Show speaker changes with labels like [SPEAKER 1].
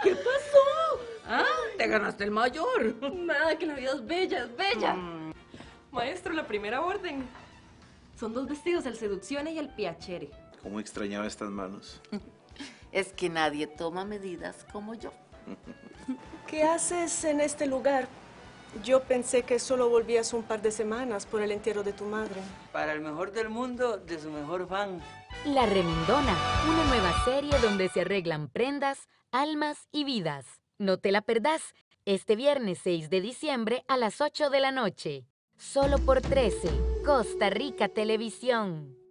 [SPEAKER 1] ¿Qué pasó? ¿Ah? Te ganaste el mayor.
[SPEAKER 2] Nada, que la vida es bella, es bella. Maestro, la primera orden. Son 2 vestidos, el Seduzione y el Piacere.
[SPEAKER 3] ¿Cómo extrañaba estas manos?
[SPEAKER 1] Es que nadie toma medidas como yo.
[SPEAKER 4] ¿Qué haces en este lugar? Yo pensé que solo volvías un par de semanas por el entierro de tu madre.
[SPEAKER 5] Para el mejor del mundo, de su mejor fan.
[SPEAKER 6] La Remendona, una nueva serie donde se arreglan prendas, almas y vidas. No te la perdás, este viernes 6 de diciembre a las 8 de la noche. Solo por 13, Costa Rica Televisión.